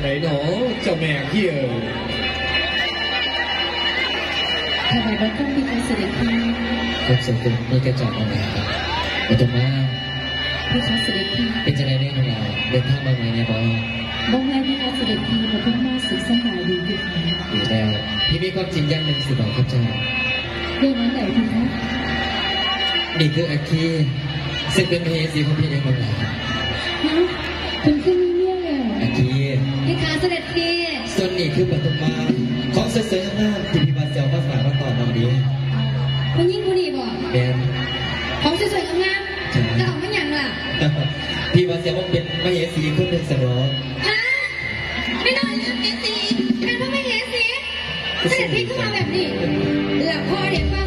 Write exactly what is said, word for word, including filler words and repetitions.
ไหนหนอเจ้าแม่พี่เอ๋ยถวายบังคมพี่เสด็จพี่ผมสมควรนี่กระจอกมาแล้วมาตรงมาพี่คะเสด็จพี่เป็นจะได้เรื่องของเราเดินทางมาไหมเนี่ยบอบ้องไงพี่คะเสด็จพี่มาเพิ่งมาศึกษาหาอยู่ที่ไหนอยู่แล้วพี่มีความจริงอย่างหนึ่งสิบอกข้าเจ้าเรื่องนั้นไหนพี่คะนี่คืออาคีซึ่งเป็นเฮสีของพี่เองมาแล้วฮะคุณขึ้นมีเนี่ยเลยอาคีพี่คะเสด็จพี่ส่วนนี้คือปฐมมาของเสยๆงามที่พี่มาเซลมาฝากมาต่อมาดีคุณยิ่งคุณดีบ่แมนของสวยๆงามๆจะออกมาอย่างล่ะพี่มาเซลว่าเป็นมเหสีคนหนึ่งสนองฮะไม่ต้องเป็นสีเป็นพระมเหสีเสด็จพี่ขึ้นมาแบบนี้หลับพอเด็กไป